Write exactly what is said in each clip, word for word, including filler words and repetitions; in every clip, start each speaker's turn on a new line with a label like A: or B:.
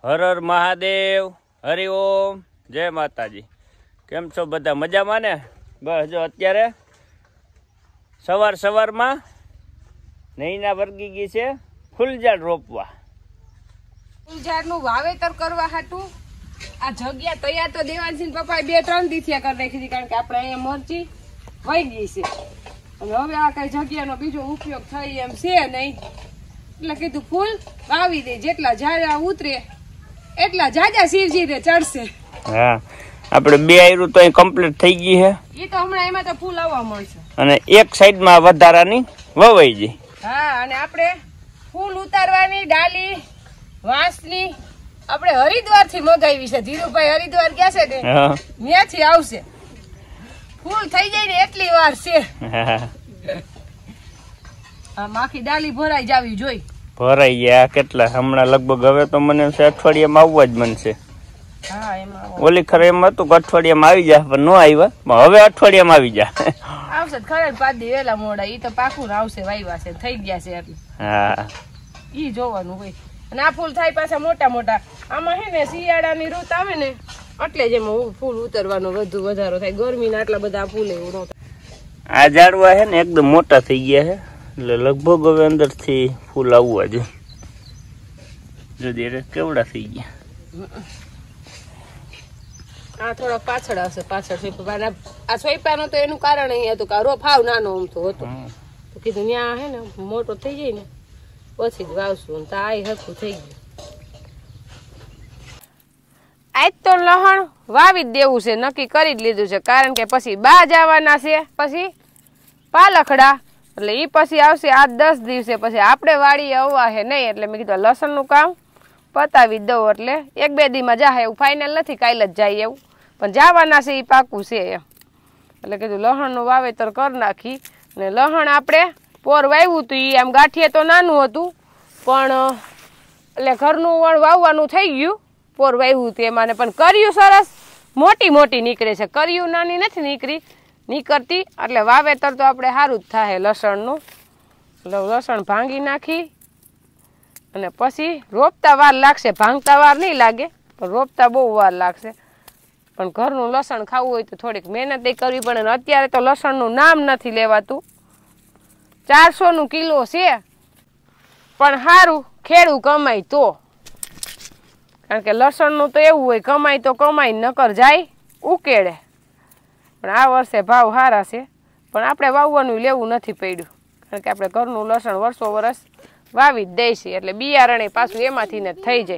A: હર હર મહાદેવ, હરિઓમ, જય માતાજી. કેમ છો બધા? મજામાં ને? બસ જો અત્યારે સવાર સવારમાં નૈના વર્ગી ગઈ છે ફૂલઝાડ રોપવા.
B: ફૂલઝાડનું વાવેતર કરવા હાટું આ જગ્યા તૈયાર તો દેવાનસિંહ પપ્પાએ બે ત્રણ દીથિયા કરી નાખી હતી, કારણ કે આપણે અહીંયા મરચી વહી ગઈ છે અને હવે આ કઈ જગ્યાનો બીજો ઉપયોગ થઈ એમ છે નહીં, એટલે કીધું ફૂલ વાવી દે, જેટલા ઝાડા ઉતરે એટલા જાજા શિવજી ને ચડશે.
A: હા, આપણે બે આયરું તો અહીં કમ્પ્લીટ થઈ ગઈ છે.
B: એ તો હમણાં એમાં તો ફૂલ આવવા મળશે
A: અને એક સાઈડમાં વધારાની વવાઈ ગઈ.
B: હા, અને આપણે ફૂલ ઉતારવાની ડાલી વાંસની આપણે હરિદ્વાર થી મગાવી છે. ધીરુભાઈ હરિદ્વાર ગયા છે ને ત્યાંથી આવશે. ફૂલ થઈ જાય ને એટલી વાર છે. આ માખી ડાલી ભરાઈ જાવી જોઈ.
A: ભરાઈ ગયા કેટલા હમણાં લગભગ હવે તો મને અઠવાડિયામાં આવવા જ મનશે.
B: હા, એમાં
A: ઓલી ખરે એમ હતું કે અઠવાડિયામાં આવી જાય, પણ ન આવ્યા. હવે અઠવાડિયામાં આવી જાય.
B: આવશે ખરે પાંચ દી વેલા મોડા. ઈ તો પાકું આવશે, વાયવા છે થઈ ગયા છે એટલે.
A: હા,
B: ઈ જોવાનું હોય. અને આ ફૂલ થાય પાછા મોટા મોટા. આમાં હે ને શિયાળાની ઋતુ આવે ને એટલે જ એમાં ફૂલ ઉતરવાનો વધુ વધારો થાય. ગરમીના આટલા બધા ફૂલ એવું ન થાય.
A: આ ઝાડવા છે ને એકદમ મોટા થઈ ગયા છે, એટલે લગભગ હવે અંદર થી ફૂલ આવવા જોઈએ. જો કેવડા થઈ ગયા.
B: આ થોડા પાછળ આવશે, પાછળ. આ સોયપાનો તો એનું કારણ અહીં હતું કે રોપ હાવ નાનો અમથો હતો, તો કીધું ત્યાં હે ને મોટો થઈ જાય ને પછી જ વાવશું. તો આ હરખું થઈ ગયું. આજ તો લહણ વાવી જ દેવું છે, નક્કી કરી જ લીધું છે, કારણ કે પછી બા જવાના છે, પછી પાલખડા, એટલે ઈ પછી આવશે આઠ દસ દિવસે. પછી આપણે વાડી આવવા હે નહીં, એટલે મેં કીધું લસણનું કામ પતાવી દઉં, એટલે એક બે દીમાં જાહે એવું ફાઇનલ નથી, કાલ જ જાય એવું, પણ જવાના છે એ પાકું છે એમ. એટલે કીધું લહણનું વાવેતર કરી નાખી. ને લહણ આપણે પોર વાવ્યું હતું, એ આમ ગાંઠીએ તો નાનું હતું, પણ એટલે ઘરનું વણ વાવવાનું થઈ ગયું. પોર વાવ્યું હતું એમાં, પણ કર્યું સરસ મોટી મોટી નીકળે છે. કર્યું નાની નથી નીકળી નીકળતી, એટલે વાવેતર તો આપણે સારું જ થાય લસણનું. એટલે લસણ ભાંગી નાખી અને પછી રોપતા વાર લાગશે. ભાંગતા વાર નહીં લાગે, પણ રોપતા બહુ વાર લાગશે. પણ ઘરનું લસણ ખાવું હોય તો થોડીક મહેનત કરવી પડે. ને અત્યારે તો લસણનું નામ નથી લેવાતું. ચારસો નું કિલો છે, પણ સારું ખેડૂ કમાય તો. કારણ કે લસણનું તો એવું હોય, કમાય તો કમાય, નકર જાય ઉકેડે. પણ આ વર્ષે ભાવ સારા છે, પણ આપણે વાવવાનું લેવું નથી પડ્યું, કારણ કે આપણે ઘરનું લસણ વર્ષો વર્ષ વાવી જ દઈશી, એટલે બિયારણે પાછું એમાંથી ને થઈ જાય.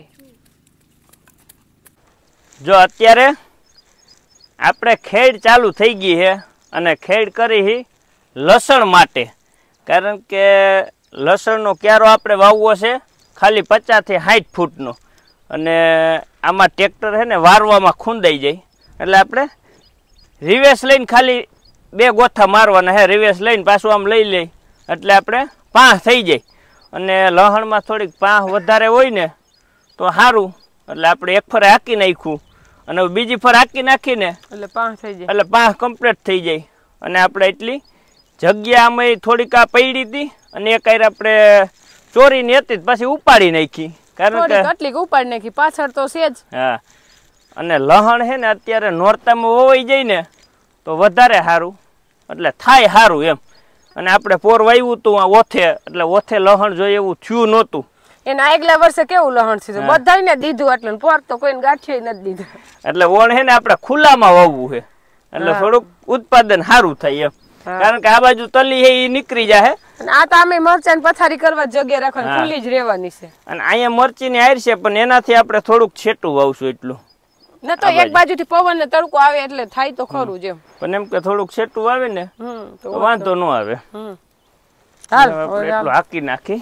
A: જો અત્યારે આપણે ખેડ ચાલુ થઈ ગઈ છે, અને ખેડ કરી લસણ માટે, કારણ કે લસણનો ક્યારો આપણે વાવવો છે ખાલી પચાસ થી સાઠ ફૂટનો, અને આમાં ટ્રેક્ટર છે ને વારવામાં ખૂંદાઈ જાય, એટલે આપણે રિવેસ લઈને ખાલી બે ગોથા મારવાના હે. રિવેસ લઈને પાછું આમ લઈ લઈ એટલે આપણે પાંહ થઈ જાય. અને લહણમાં થોડીક પાંહ વધારે હોય ને તો સારું, એટલે આપણે એક ફર હાકી નાખ્યું અને બીજી ફર હાકી નાખીને
B: એટલે પાંહ થઈ જાય, એટલે
A: પાંહ કમ્પ્લીટ થઈ જાય. અને આપણે એટલી જગ્યા આમાં થોડીક આ પડી હતી, અને એક આયર આપણે ચોરીની હતી પછી ઉપાડી નાખી, કારણ કે
B: કેટલીક ઉપાડી નાખી પાછળ તો છે જ.
A: હા, અને લહણ છે ને અત્યારે નોરતામાં વવાઈ જાય ને તો વધારે સારું, એટલે થાય સારું એમ. અને આપણે પોર વાવ્યું હતું આ ઓથે, એટલે ઓથે લહણ જોઈએ એવું થયું નહોતું.
B: એના આગલા વર્ષે કેવું લહણ છે, બધાને દીધું, એટલે પોર તો કોઈને ગાંઠિયો નથી દીધું.
A: એટલે ઓણ છે ને આપણે ખુલ્લામાં વાવવું છે, એટલે થોડુંક ઉત્પાદન સારું થાય એમ. કારણ કે આ બાજુ તલી છે એ નીકળી જાય.
B: આ તો અમે મરચાં પથારી કરવા જગ્યા રાખવાની ખુલ્લી જ રહેવાની છે.
A: અને અહીંયા મરચી ની આયર છે, પણ એનાથી આપણે થોડુંક છેટું વાવશું એટલું.
B: ના તો એક બાજુથી પવન ને તડકો આવે એટલે થાય તો ખરું જ એમ,
A: પણ એમ કે થોડુંક છેટું આવે ને તો વાંધો ન આવે.
B: હાલ
A: એટલું હાકી નાખી.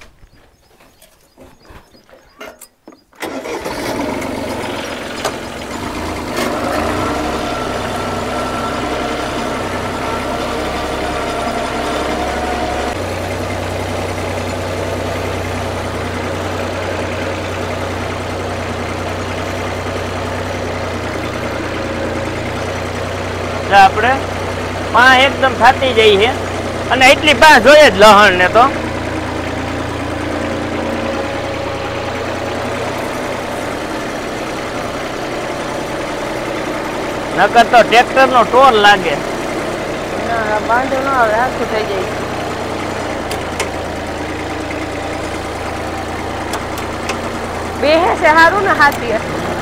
A: આપણે પાંહ એકદમ થાતી જાય છે, અને એટલી પાંહ જોઈએ જ લહણ ને તો. નકર તો ટ્રેક્ટરનો ટોર લાગે.
B: ના બાંધો ન આવે, આખું થઈ જાય. બેહે છે સારું ને હાથી.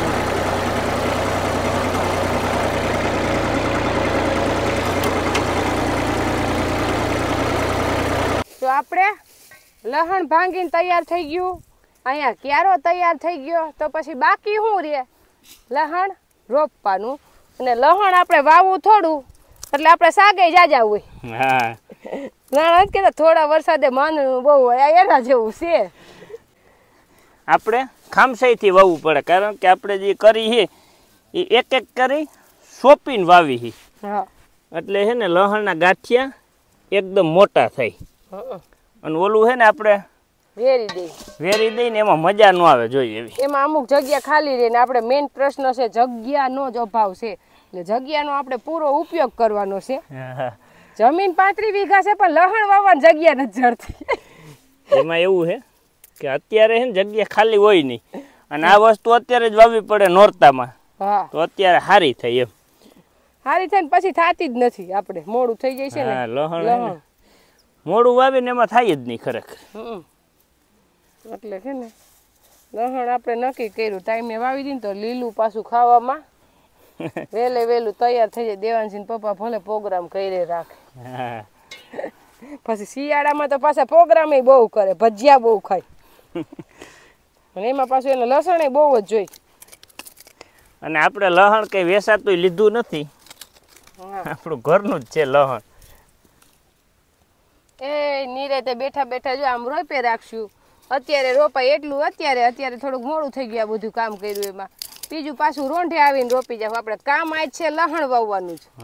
B: તો આપણે લહણ ભાંગીને તૈયાર થઈ ગયું, અહીંયા ક્યારો તૈયાર થઈ ગયો. તો પછી બાકી શું રે? લહણ રોપવાનું. અને લહણ આપણે વાવવું થોડું એટલે આપણે સાગે જાજા હોય.
A: હા
B: ના કે થોડા વરસાદે માંદણું બહુ હોય, આ એના જેવું છે.
A: આપણે ખામસાઈથી વાવવું પડે, કારણ કે આપણે જે કરી છે એ એક એક કરી સોંપીને વાવી છે.
B: હા
A: એટલે છે ને લહણના ગાંઠિયા એકદમ મોટા થાય. અને ઓલું છે ને આપણે
B: વેરી દઈ
A: વેરી દઈને એમાં મજા ન આવે જોઈએ એવી.
B: એમાં અમુક જગ્યા ખાલી રહે ને આપણે મેઇન પ્રશ્ન છે જગ્યાનો જ અભાવ છે. એટલે જગ્યાનો આપણે પૂરો ઉપયોગ કરવાનો છે. જમીન પાંત્રીસ વીઘા છે પણ લહણ વાવવાની જગ્યા નથી જડતી.
A: એમાં એવું છે કે અત્યારે છે ને જગ્યા ખાલી હોય નહીં, અને આ વસ્તુ અત્યારે જ વાવવી પડે નોરતામાં.
B: હા
A: તો અત્યારે સારી થઈ એમ.
B: સારી થાય ને પછી થતી જ નથી, આપણે મોડું થઈ જાય છે ને.
A: હા લહણ મોડું વાવીને એમાં થાય જ નહીં ખરેખર.
B: એટલે છે ને લહણ આપણે નક્કી કર્યું ટાઈમે વાવી દઈએ તો લીલું પાછું ખાવામાં વહેલે વહેલું તૈયાર થઈ જાય. દેવાનસિંહ પપ્પા ભલે પ્રોગ્રામ કરી રાખે. પછી શિયાળામાં તો પાછા પ્રોગ્રામ બહુ કરે, ભજીયા બહુ ખાય. અને એમાં પાછું એને લસણ બહુ જ જોઈ.
A: અને આપણે લહણ કઈ વેસાતું લીધું નથી, આપણું ઘરનું જ છે લહણ.
B: એ નીરેતે બેઠા બેઠા જો આમ રોપે રાખશું. અત્યારે રોપાય એટલું અત્યારે અત્યારે થોડુંક મોડું થઈ ગયું બધું કામ કર્યું એમાં. બીજું પાછું રોંઢે આવીને રોપી જાવ. આપણે કામ આજ છે લહણ વાવવાનું જ.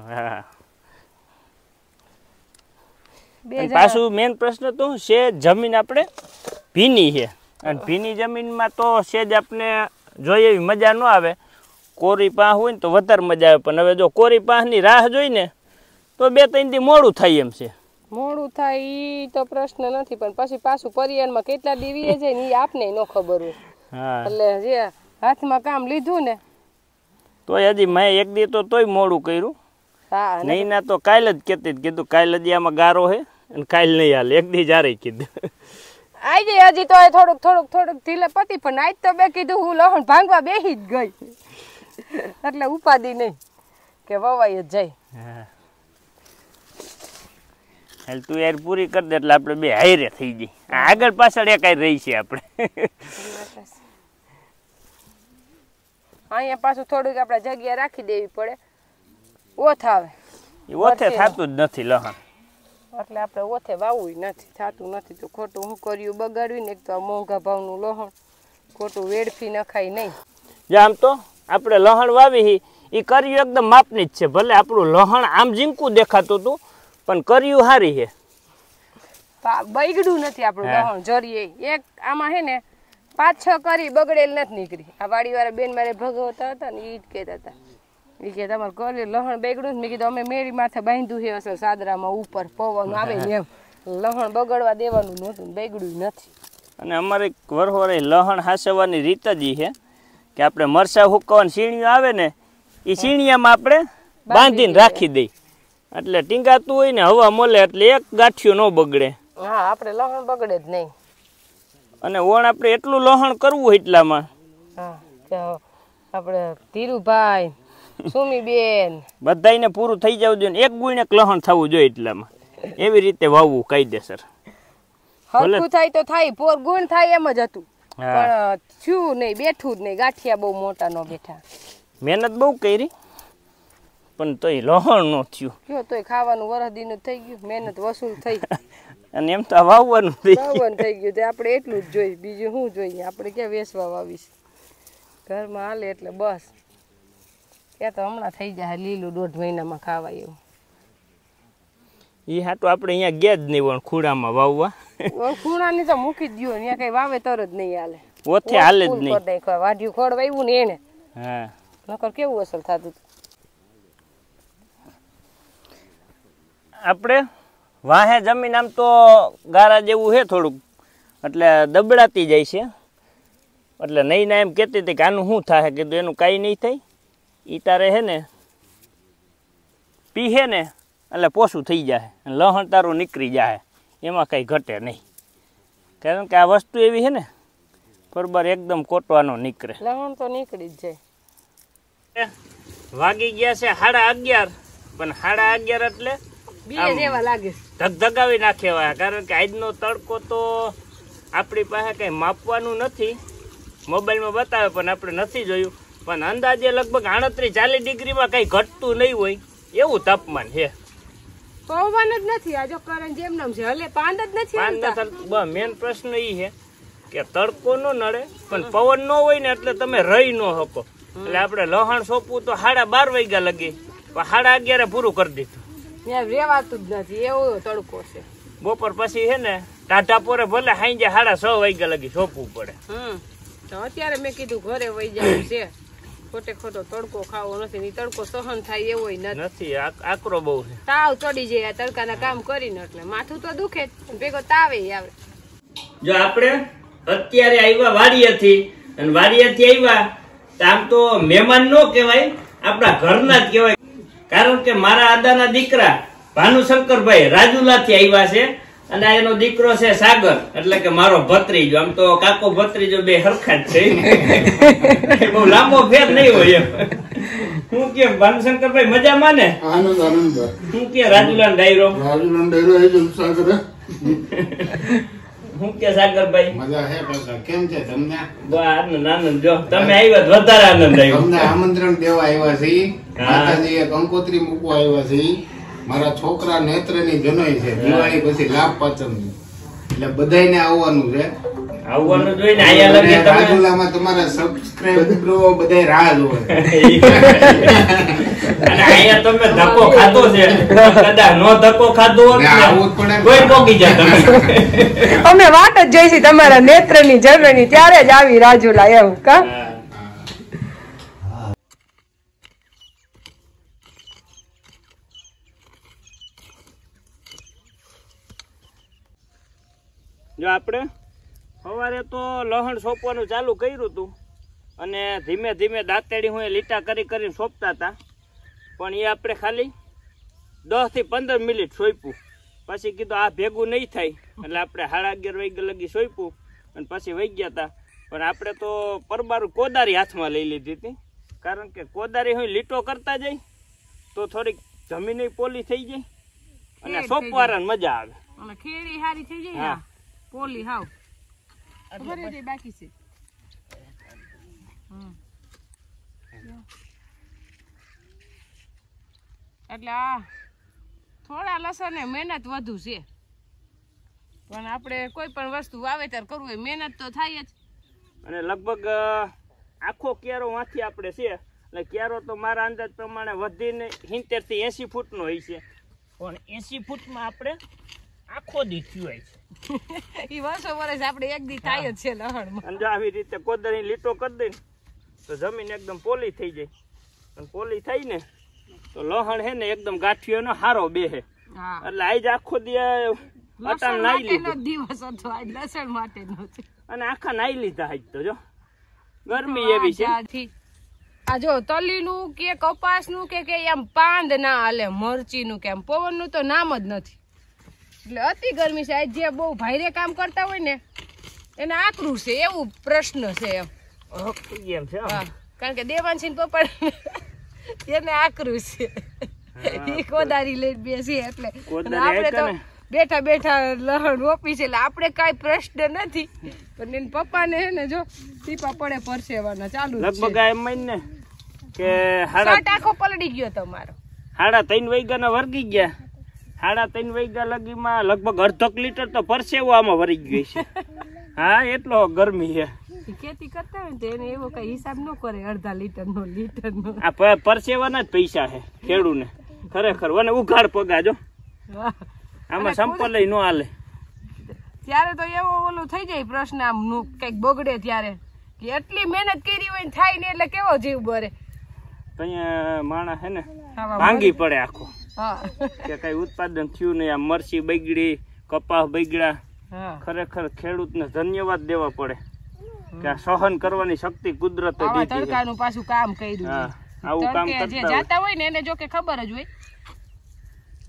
A: પાછું મેન પ્રશ્ન તો છે જમીન આપણે ભીની છે, અને ભીની જમીનમાં તો સેજ આપણે જોઈએ એવી મજા ન આવે. કોરી પાહ હોય ને તો વધારે મજા આવે, પણ હવે જો કોરી પાહની રાહ જોઈ ને તો બે ત્રણ દી મોડું થાય એમ છે.
B: મોડું થાય ઈ તો પ્રશ્ન નથી, પણ પછી પાછું પરિવારમાં કેટલા દીવીએ છે ને એ આપને ન ખબર હોય. એટલે જે હાથમાં કામ લીધું ને
A: તોય હજી મેં એક દી તો તોય મોડું કર્યું.
B: હા
A: નહીં ના તો કાલ જ કહેતી કીધું કાલ હજી આમાં ગારો હે અને કાલ નહીં હાલે, એક દી જારે કીધું.
B: આઈ જાય હજી તો થોડુંક થોડુંક થોડુંક ઢીલે પતિ, પણ આજ તો બે કીધું હું લહણ ભાંગવા બેસી જ ગઈ. એટલે ઉપાધિ નહીં કે વવાઈ જ જાય.
A: હાલ તું યાર પૂરી કરી દે એટલે આપણે બે હાયરે થઈ જઈ. આગળ પાછળ એક રહી છે આપણે.
B: અહીંયા પાછું થોડુંક આપણે જગ્યા રાખી દેવી પડે. ઓથ આવે
A: ઓથે થતું જ નથી લહણ,
B: એટલે આપણે ઓથે વાવવું નથી થતું નથી. તો ખોટું હું કર્યું બગાડવી ને, એક તો મોંઘા ભાવનું લહણ ખોટું વેડફી નખાય નહીં.
A: જો આમ તો આપણે લહણ વાવી એ કર્યું એકદમ માપની જ છે. ભલે આપણું લહણ આમ ઝીંકું દેખાતું હતું પણ કર્યું સારી છે,
B: બગડ્યું નથી આપણું લહણ જરીએ. એક આમાં હે ને પાંચ છ કરી બગડેલ નથી નીકળી. આ વાડીવાળા બેન મારે ભગવતા હતા ને એ જ કહેતા હતા, એ કે તમારે કરી લહણ બગડ્યું ને. મેં કીધું અમે મેરી માથે બાંધ્યું છે અસલ સાદરામાં ઉપર પવન આવે ને એમ, લહણ બગડવા દેવાનું નહોતું, બગડ્યું નથી.
A: અને અમારે વરહોરે લહણ હાસવાની રીત જ છે કે આપણે મરસા હુકવાની સીણીઓ આવે ને એ સીણીયામાં આપણે બાંધીને રાખી દઈ, એટલે ટીંગાતું હોય ને હવા મળે એટલે એક ગાંઠિયો ન બગડે.
B: હા આપણે લહણ બગડે જ નહીં.
A: અને ઓણ આપણે એટલું લહણ કરવું એટલામાં
B: હા આપણે ધીરુભાઈ સુમીબેન
A: બધાને પૂરું થઈ જવું જોઈએ, એક ગુણ એક લહણ થવું જોઈએ એટલામાં. એવી રીતે વાવવું કાયદેસર.
B: હરખું થાય તો થાય, પોર ગુણ થાય એમ જ હતું, પણ થયું નહીં, બેઠું જ નહીં. ગાંઠિયા બહુ મોટા ન બેઠા.
A: મહેનત બહુ કરી પણ તોય લહણ ન થયું.
B: કયો તોય ખાવાનું વરદીનું થઈ ગયું, મહેનત વસૂલ થઈ.
A: અને એમ તો વાવવાનું થઈ
B: વાવવાનું થઈ ગયું તે આપણે એટલું જ જોઈએ, બીજું શું જોઈએ? આપણે ક્યાં વેસવા વાવીશ, ઘરમાં હાલે એટલે બસ. ત્યાં તો હમણાં થઈ જાય લીલું, દોઢ મહિનામાં ખાવાય એવું.
A: એ હાટું આપણે અહીંયા ગયા જ નહીં વણ ખૂણામાં વાવવા.
B: ખૂણાની તો મૂકી જ દો, ત્યાં કઈ વાવેતર જ નહીં હાલે.
A: ઓથે હાલે જ નહીં.
B: વાઢ્યું ખોડ વાવ્યું ને એને,
A: હા
B: નકર કેવું અસર થતું.
A: આપણે વાહે જમીન આમ તો ગારા જેવું છે થોડુંક, એટલે દબડાતી જાય છે. એટલે નહીં ના એમ કહેતી હતી કે આનું શું થાય, કીધું એનું કાંઈ નહીં થાય. એ તારે છે ને પીહે ને એટલે પોસું થઈ જાય, લહણ તારું નીકળી જાય, એમાં કંઈ ઘટે નહીં. કારણ કે આ વસ્તુ એવી છે ને બરોબર એકદમ કોટવાનો નીકળે.
B: લહણ તો નીકળી જ જાય.
A: વાગી ગયા છે સાડા અગિયાર, પણ સાડા અગિયાર એટલે
B: જેવા લાગે
A: ધગધગાવી નાખે એવા. કારણ કે આજનો તડકો તો આપણી પાસે કંઈ માપવાનું નથી, મોબાઈલમાં બતાવે પણ આપણે નથી જોયું, પણ અંદાજે લગભગ આડત્રીસ ચાલીસ ડિગ્રીમાં કંઈ ઘટતું નહીં હોય એવું તાપમાન છે.
B: પવન જ નથી આ જો કરંટ જેમ નામ છે હલે પાંદ જ નથી.
A: મેન પ્રશ્ન એ છે કે તડકો ન નડે પણ પવન ન હોય ને એટલે તમે રહી ન શકો. એટલે આપણે લહણ સોંપવું તો સાડા બાર વાગ્યા લગી, પણ સાડા અગિયારે પૂરું કરી દીધું.
B: રેવાતું જ નથી એવો તડકો છે.
A: બપોર પછી છે ને ટાઢા પોરે ભલે સાંજે સાડા છ વાગ્યા લગી સોંપવું પડે.
B: હમ તો અત્યારે મેં કીધું ઘરે વહી જવું છે, ખોટે ખોટો તડકો ખાવો નથી, ની તડકો સહન થાય એવો નથી.
A: આકરો બહુ છે,
B: તાવ ચડી જાય તડકાના કામ કરીને, એટલે માથું તો દુખે જ ભેગો તાવે આવે.
A: જો આપણે અત્યારે આવ્યા વાડીએથી, અને વાડીએથી આવ્યા આમ તો મહેમાન નો કહેવાય, આપણા ઘરના જ કહેવાય. કારણ કે મારા આદાના દીકરા ભાનુશંકરભાઈ રાજુલા થી આવ્યા છે, અને એનો દીકરો છે સાગર, એટલે કે મારો ભત્રીજો. આમ તો કાકો ભત્રીજો બે હરખા જ છે, બહુ લાંબો ફેર નહીં હોય એમ. હું કે ભાનુશંકરભાઈ મજામાં ને?
C: આનંદ આનંદ.
A: હું કે રાજુલા ડાયરો
C: રાજુલા ડાયરો એ જલસા કરે.
A: હું કે સાગરભાઈ
C: મજા હે પાછા. કેમ છે તમને?
A: આનંદ આનંદ. જો તમે આવ્યા વધારે આનંદ આવ્યો.
C: તમને આમંત્રણ દેવા આવ્યા છે, માતાજીએ કંકોત્રી મૂકવા આવ્યા છે. મારા છોકરા નેત્રની જનોઈ છે, દિવાળી પછી લાભ પાચમ, એટલે બધાયને આવવાનું છે.
A: આવવાનું જોઈને આયા લગી તમે
C: રાજુલામાં તમારા સબસ્ક્રાઇબરો બધાય રાહ જોવે.
A: અને આયા તમે ધક્કો ખાધો છે, કદાચ નો ધક્કો ખાધો હોત ને
C: આવવું જ પડે,
A: કોઈ પોકી જાય તમે.
B: અમે વાટ જ જોઈશી તમારા નેત્રની જનોઈની, ત્યારે જ આવી રાજુલા એવું કા. જો આપણે સવારે તો લહણ સોંપવાનું ચાલુ કર્યું હતું, અને ધીમે ધીમે દાંતેડી હું લીટા કરી કરીને સોંપતા હતા, પણ એ આપણે ખાલી દસ થી પંદર મિનિટ સોંપ્યું. પછી કીધું આ ભેગું નહીં થાય, એટલે આપણે સાડા અગિયાર વાગ્યા લગી સોંપ્યું, અને પછી વહી ગયા હતા. પણ આપણે તો પરબારું કોદારી હાથમાં લઈ લીધી હતી, કારણ કે કોદારી હું લીટો કરતા જાય તો થોડીક જમીન પોલી થઈ જાય અને સોંપવાના મજા આવે, અને ખેડી સારી થઈ જાય. હા પોલી હાવ બાકી છે. એટલે આ થોડા લસણ મહેનત વધુ છે, પણ આપણે કોઈ પણ વસ્તુ વાવેતર કરવું હોય મહેનત તો થાય જ. અને લગભગ આખો કેરો માંથી આપણે છે, એટલે કેરો તો મારા અંદાજ પ્રમાણે વધીને સિત્તેર થી એસી ફૂટ નો હોય છે, પણ એસી ફૂટમાં આપણે આખો દી થયું હોય છે. એ વર્ષો વર્ષ આપણે એક દી થાય જ છે લહણમાં. અને આવી રીતે કોદરી લીટો કરી દઈ તો જમીન એકદમ પોલી થઈ જાય, અને પોલી થઈ ને તો લહણ હે ને એકદમ ગાંઠિયો નો હારો બેહે. એટલે આજ આખો દી અટાણ નાઈ લીધું દિવસ હતો, આજ લસણ માટે નો છે, અને આખા નાઈ લીધા આજ તો. જો ગરમી એવી છે. આ જો તલીનું કે કપાસનું કે કે એમ પાંદ ના હાલે, મરચીનું કે એમ પવનનું તો નામ જ નથી. એટલે અતિ ગરમી છે. આજ જે બહુ ભાઈરે કામ કરતા હોય ને એને આકરું છે એવું પ્રશ્ન છે એમ. એમ છે કારણ કે દેવાંશી પપ્પા એને આકરું છે, એ કોદારી લઈને બેસી. એટલે આપણે તો બેઠા બેઠા લહણ રોપી છે, એટલે આપણે કઈ પ્રશ્ન નથી, પણ એને પપ્પા ને હે ને જો ટીપા પડે પરસેવાના ચાલુ લગભગ એમ ને કે હાડા આખો પલડી ગયો તમારો. હાડા ત્રણ વાગ્યા ના વર્ગી ગયા, સાડા ત્રણ વાગ્યા લગીમાં લગભગ અડધો લીટર તો પરસેવો આમાં વરી ગઈ છે. હા એટલો ગરમી છે. ખેતી કરતા હોય તો એને એવો કઈ હિસાબ ન કરે, અડધા લીટર નો લીટર નો. આ પરસેવાના જ પૈસા છે ખેડૂને ખરેખર. અને ઉઘાડ પગાજો આમાં સંપલ ન હાલે. ત્યારે તો એવો ઓલું થઈ જાય પ્રશ્ન, આમ કઈક બગડે ત્યારે કે એટલી મહેનત કરી હોય થાય ને એટલે કેવો જીવ બરે. અહીંયા માણસ હે ને ભાંગી પડે આખો, કે કઈ ઉત્પાદન થયું નહીં. આ મરચી બગડી, કપાસ બગડ્યા. ખરેખર ખેડૂત ને ધન્યવાદ દેવા પડે કે આ સહન કરવાની શક્તિ કુદરતે દીધી. તડકાનું પાછું કામ કર્યું. આવું કામ કરતા હોય ને એને જો કે ખબર જ હોય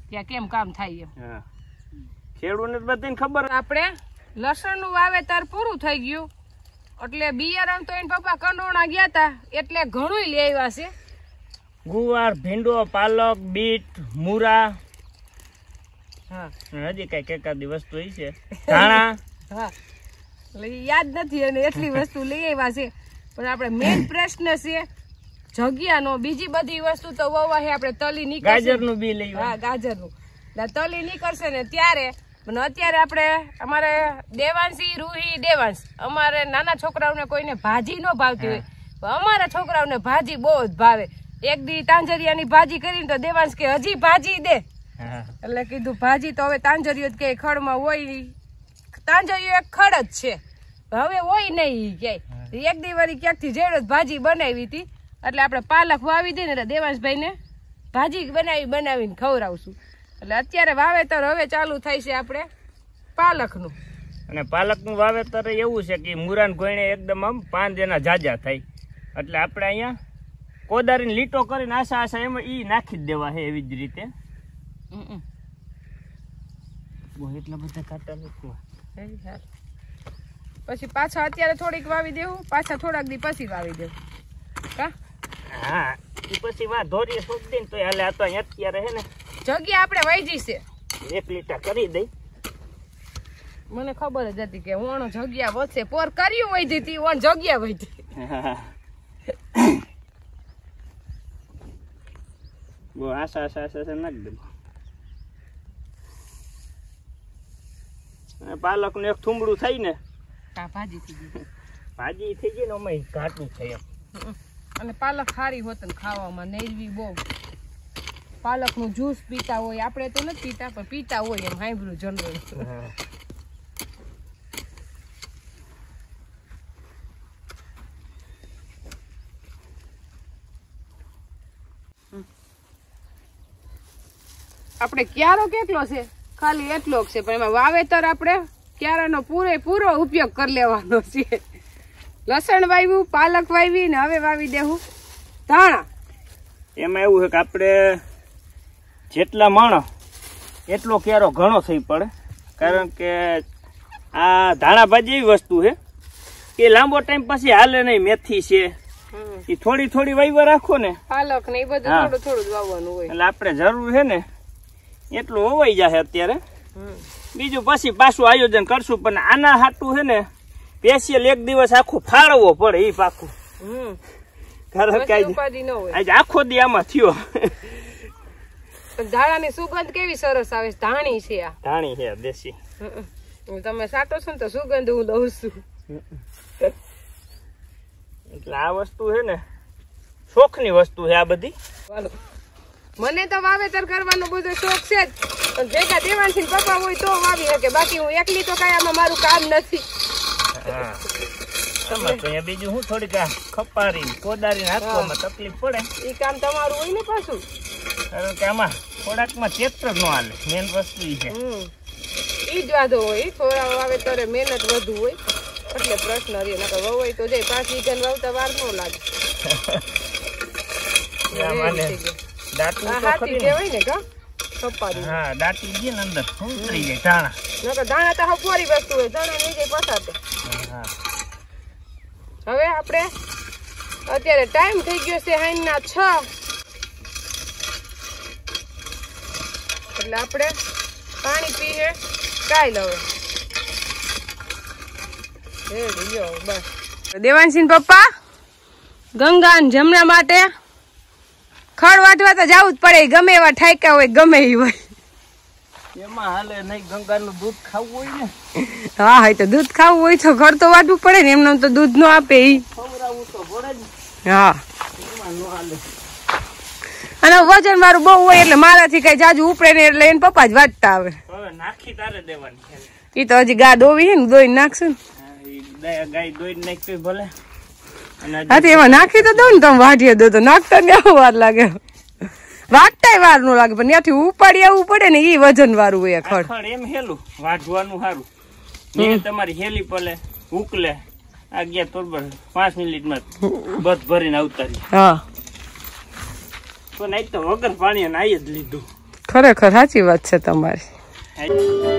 B: ત્યાં કેમ કામ થાય એમ.
A: હા ખેડૂતને બધાને ખબર.
B: આપણે લસણ નું વાવેતર પૂરું થઈ ગયું એટલે બિયારણ તો એના પપ્પા કંડોણા ગયા તા એટલે ઘણું લઈ આવ્યા છે.
A: ગુવાર, ભીંડો, પાલક, બીટ, મૂરા,
B: હા
A: હજી કઈ એકાદી વસ્તુ છે, ધાણા.
B: હા એટલે ઈ યાદ નથી અને એટલી વસ્તુ લઈ આવ્યા છે. પણ આપણે મેઇન પ્રશ્ન છે જગ્યાનો. બીજી બધી વસ્તુ તો વવા છે આપણે તલી નીકળશે.
A: ગાજરનું બી લઈ.
B: હા ગાજરનું તલી નીકળશે ને ત્યારે. પણ અત્યારે આપણે અમારે દેવાંશી રૂહી દેવાંશ અમારે નાના છોકરાઓને કોઈને ભાજી ન ભાવતી હોય પણ અમારા છોકરાઓને ભાજી બહુ જ ભાવે. એક દી તાંજરિયાની ભાજી કરીને તો દેવાંશ કે હજી ભાજી દે. એટલે કીધું ભાજી તો હવે તાંજરિયો કે ખડમાં હોય. તાંજરિયો એક ખડ જ છે હવે હોય નહીં ક્યાંય. એક દી વાળી ક્યાંકથી જેડ ભાજી બનાવી હતી એટલે આપણે પાલક વાવી દઈએ ને દેવાંશભાઈ ને ભાજી બનાવી બનાવીને ખવડાવશું. એટલે અત્યારે વાવેતર હવે ચાલુ થાય છે આપણે પાલકનું.
A: અને પાલકનું વાવેતર એવું છે કે મુરાન ગોયણે એકદમ આમ પાંચ એના જાજા થાય એટલે આપણે અહીંયા કોદારીને લીટો કરીને આશા આશા એમાં ઈ નાખી જ દેવા છે એવી જ રીતે. એટલા બધા કાંટા નથી.
B: પછી પાછા અત્યારે થોડીક વાવી દેવું પાછા થોડાક દી પછી વાવી દેવું. કા
A: હા પછી વા ધોરીએ સુક દે ને તો હાલે. આ તો અત્યારે હે ને
B: જગ્યા આપણે વૈજી છે
A: એક લીટા કરી દઈ.
B: મને ખબર જ હતી કે ઓણ જગ્યા વધશે. પોર કર્યું વૈધી હતી ઓણ જગ્યા વૈધી.
A: બહુ આશા આશા આશા નાખી દે. પાલક નું એક થુંબડું થાય ને
B: ભાજી થઈ ગઈ.
A: ભાજી થઈ ગઈ ને અમે ઘાટું થઈ એમ.
B: અને પાલક સારી હોત ને ખાવામાં નેરવી બહુ. પાલક નું જ્યુસ પીતા હોય આપણે તો નથી પીતા પણ પીતા હોય એમ હાઈબ્રું જનરલ. આપણે ક્યારો કેટલો છે ખાલી એટલો છે પણ એમાં વાવેતર આપણે ક્યારાનો પૂરેપૂરો ઉપયોગ કરી લેવાનો છે. લસણ વાવ્યું, પાલક વાવી ને હવે વાવી દેવું ધાણા.
A: એમાં એવું છે કે આપણે જેટલા માણસ એટલો કેરો ઘણો થઈ પડે. કારણ કે આ ધાણા ભાજી એવી વસ્તુ છે કે લાંબો ટાઈમ પછી હાલે નહીં. મેથી છે એ થોડી થોડી વાવ્યા રાખો ને.
B: પાલક ને એ બધું થોડું થોડું જ વાવવાનું હોય
A: એટલે આપણે જરૂર છે ને એટલું હોવાઈ જાય અત્યારે. બીજું પછી પાછું આયોજન કરશું. પણ આના હાટું છે ને સ્પેશિયલ એક દિવસ આખું ફાળવવો પડે એ પાકું. કારણ કે આજે આખો દી આમાં થયો.
B: ધાણાની સુગંધ કેવી સરસ આવે. ધાણી છે આ
A: ધાણી છે દેશી.
B: તમે સાટો છો ને તો સુગંધ હું દઉં છું.
A: એટલે આ વસ્તુ છે ને શોખની વસ્તુ છે આ બધી.
B: મને તો વાવેતર કરવાનો બધો શોખ છે જ પણ ભેગા દેવાંશી પપ્પા હોય તો વાવી શકે. બાકી હું એકલી તો કઈ આમાં મારું કામ નથી.
A: બીજું હું થોડીક ખપારી કોદારી હાથવામાં તકલીફ પડે
B: એ કામ તમારું હોય ને પાછું.
A: કારણ કે આમાં થોડાકમાં ટ્રેક્ટર નો હાલે. મેન વસ્તુ ઈ છે.
B: ઈ જ વાંધો હોય. થોડા વાવેતરે મહેનત વધુ હોય એટલે પ્રશ્ન રહે. નકર વવાય તો જાય પાંચ વીઘા વાવતા વાર ન લાગે. હવે આપણે અત્યારે ટાઈમ થઈ ગયો છે હાઈ ના છ એટલે આપણે પાણી પીએ કાઈ લવે. દેવાંશી પપ્પા ગંગા જમણા માટે ખડ વાટવા તો જવું જ પડે. ગમે એવા ઠાયકા હોય ગમે એ હોય
A: એમાં હાલે નહીં. ગંગાનું દૂધ ખાવું હોય ને.
B: હા હા તો દૂધ ખાવું હોય તો ઘર તો વાટવું પડે ને. એમને તો દૂધ નો આપે ઈ.
A: ખવડાવવું તો પડે જ.
B: હા
A: એમાં નો હાલે.
B: અને વજન વાળું બહુ હોય એટલે મારાથી કઈ જાજુ ઉપડે ને એટલે એને પપ્પા જ વાટતા આવે.
A: હવે નાખી તારે દેવાની.
B: ઈ તો હજી ગા દોવી છે ને દોઈ નાખશું
A: ને. ગાય દોઈ નાખી ભલે.
B: હા એમાં નાખી તો દઉં ને તમે વાટીએ દો તો નાખતા ને આવું વાર લાગે. વાટતા વાર નો લાગે પણ ત્યાંથી ઉપાડી આવવું પડે ને ઈ વજન વાળું હોય ખડ.
A: એમ હેલું વાઢવાનું સારું. ને તમારી હેલી પલે ઉકલે આ ગયા તોડબર પાંચ મિનિટમાં બધ ભરીને આવતા.
B: હા
A: તો નહીં તો વગર પાણી નાઈ જ લીધું.
B: ખરેખર સાચી વાત છે તમારી.